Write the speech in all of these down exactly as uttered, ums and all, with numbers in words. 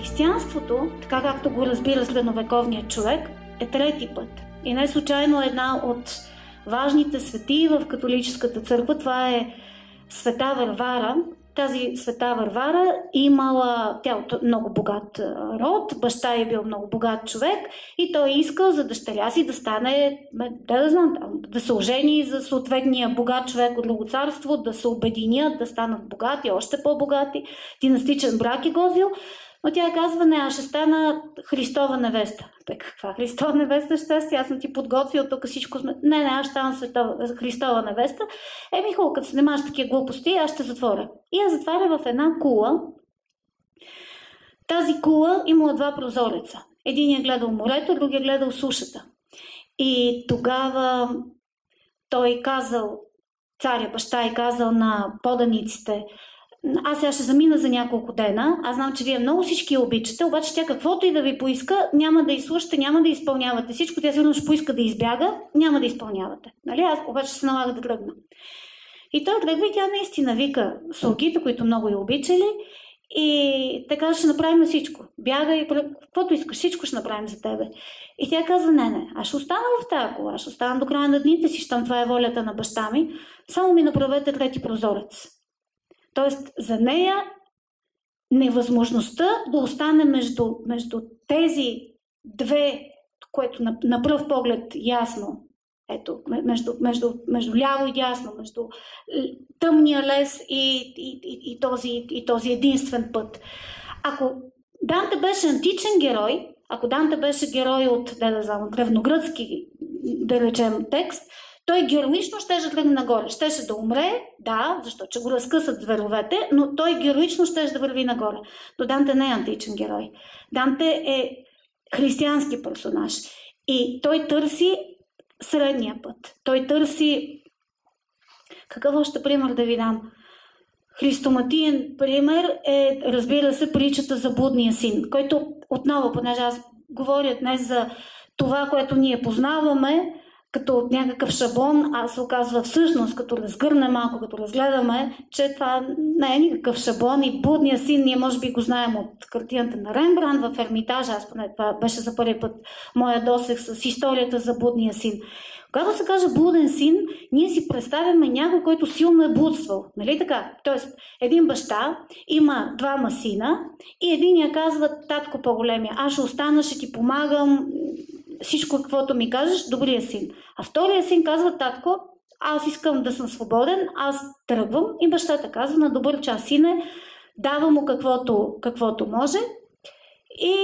християнството, така както го разбира средновековният човек, е трети път. И не случайно една от важните светии в католическата църква, това е света Варвара. Тази света Варвара имала, тя от много богат род, баща е бил много богат човек и той искал за дъщеря си да стане, да, да, знам, да се ожени за съответния богат човек от друго царство, да се обединят, да станат богати, още по-богати. Династичен брак е готвил, но тя казва: не, аз ще стана Христова невеста. Бе, каква Христова невеста щастие? Аз съм ти подготвил тук всичко. Не, не, аз ще стана светова, Христова невеста. Еми хубаво, като се снимаш такива глупости, аз ще затворя. И я затваря в една кула. Тази кула имала два прозореца. Един е гледал морето, другия е гледал сушата. И тогава той казал, царя баща е казал на поданиците: аз сега ще замина за няколко дена, аз знам, че вие много всички я обичате, обаче тя каквото и да ви поиска, няма да изслушате, няма да изпълнявате всичко, тя сигурно ще поиска да избяга, няма да изпълнявате. Нали? Аз обаче се налага да тръгна. И той тръгва и тя наистина вика слугите, които много я обичали, и така ще направим всичко. Бяга и каквото искаш, всичко ще направим за тебе. И тя казва: не, не, аз ще остана в тази кола, аз ще остана до края на дните си, щом това е волята на баща ми, само ми направете трети прозорец. Тоест, за нея невъзможността да остане между, между тези две, което на, на пръв поглед ясно, ето, между, между, между ляво и дясно, между тъмния лес и, и, и, и, този, и този единствен път. Ако Данте беше античен герой, ако Данте беше герой от, да, да знам, древногръцки, да речем, текст, той героично щеше да тръгне нагоре. Щеше да умре, да, защото че го разкъсат зверовете, но той героично щеше да върви нагоре. Но Данте не е античен герой. Данте е християнски персонаж. И той търси средния път. Той търси... Какъв още пример да ви дам? Христоматиен пример е, разбира се, притчата за блудния син, който отново, понеже аз говоря днес за това, което ние познаваме, като някакъв шаблон, а се оказва всъщност, като разгърнем малко, като разгледаме, че това не е никакъв шаблон и блудния син, ние може би го знаем от картината на Рембрандт в Ермитажа, аз поне това беше за първи път моя досег с историята за блудния син. Когато се каже блуден син, ние си представяме някой, който силно е блудствал. Нали така? Тоест, един баща има двама сина и един я казва: татко по-големия, аз ще остана, ще ти помагам, всичко каквото ми кажеш, добрия син. А втория син казва: татко, аз искам да съм свободен, аз тръгвам. И бащата казва: на добър час, сине, дава му каквото, каквото може. И,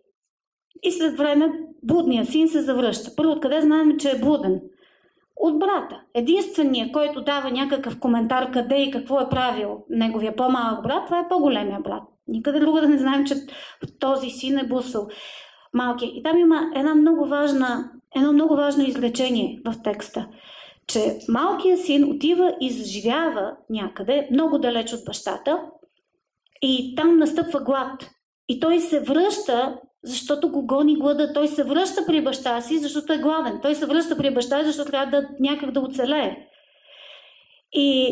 и след време блудният син се завръща. Първо, откъде знаем, че е блуден? От брата. Единственият, който дава някакъв коментар къде и какво е правил неговия по-малък брат, това е по-големия брат. Никъде друго да не знаем, че този син е блудствал малкия. И там има една много важна, едно много важно изречение в текста, че малкият син отива и заживява някъде, много далеч от бащата, и там настъпва глад. И той се връща, защото го гони глада. Той се връща при баща си, защото е гладен. Той се връща при баща си, защото трябва да някак да оцелее. И,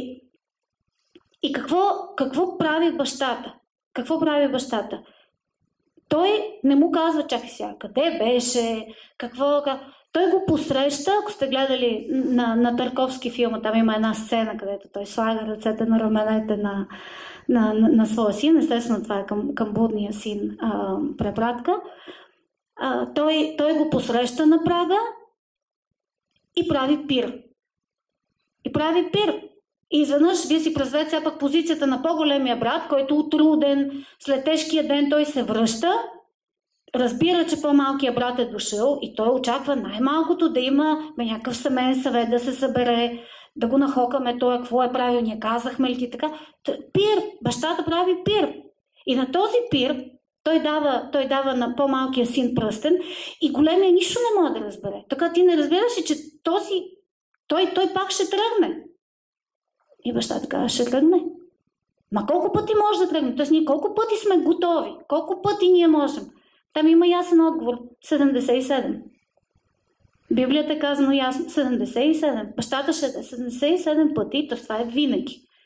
и какво, какво прави бащата? Какво прави бащата? Той не му казва: чакай сега, къде беше, какво... Той го посреща, ако сте гледали на, на Тарковски филма, там има една сцена, където той слага ръцете на раменете на, на, на, на своя син. Естествено, това е към, към блудния син а, препратка. А, той, той го посреща на прага и прави пир. И прави пир. И изведнъж вие си представете сега пък позицията на по-големия брат, който утруден, след тежкия ден той се връща, разбира, че по-малкият брат е дошъл и той очаква най-малкото да има някакъв семейен съвет, да се събере, да го нахокаме, той какво е правил, ние казахме ли ти така. Пир! Бащата прави пир. И на този пир той дава, той дава на по-малкия син пръстен и големия нищо не може да разбере. Така ти не разбираш ли, че този, той, той пак ще тръгне. И бащата казва: ще тръгне. Ма колко пъти може да тръгне? Тоест ние колко пъти сме готови? Колко пъти ние можем? Там има ясен отговор. седемдесет и седем. Библията е казано ясно. седемдесет и седем. Бащата ще да е седемдесет и седем пъти, т.е. това е винаги.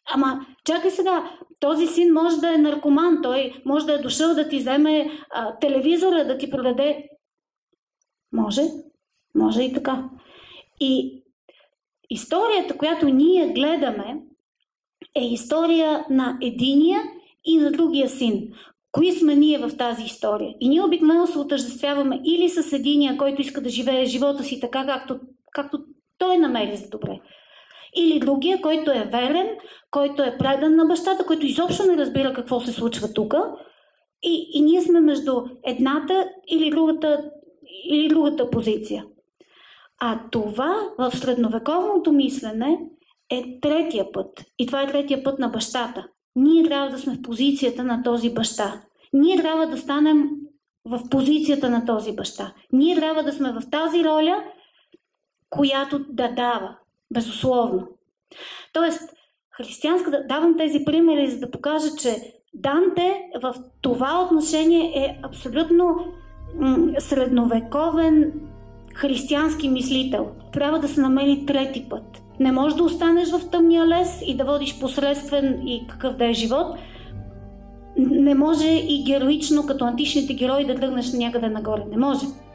Ама, чакай сега, този син може да е наркоман, той може да е дошъл да ти вземе а, телевизора, да ти продаде. Може, може и така. И историята, която ние гледаме, е история на единия и на другия син. Кои сме ние в тази история? И ние обикновено се отъждествяваме или с единия, който иска да живее живота си така, както, както той намери за добре. Или другия, който е верен, който е предан на бащата, който изобщо не разбира какво се случва тук. И, и ние сме между едната или другата, или другата позиция. А това в средновековното мислене е третия път. И това е третия път на бащата. Ние трябва да сме в позицията на този баща. Ние трябва да станем в позицията на този баща. Ние трябва да сме в тази роля, която да дава. Безусловно. Тоест, християнската, давам тези примери, за да покажа, че Данте в това отношение е абсолютно м- средновековен християнски мислител. Трябва да се намери трети път. Не можеш да останеш в тъмния лес и да водиш посредствен и какъв да е живот. Не може и героично, като античните герои, да тръгнеш някъде нагоре. Не може.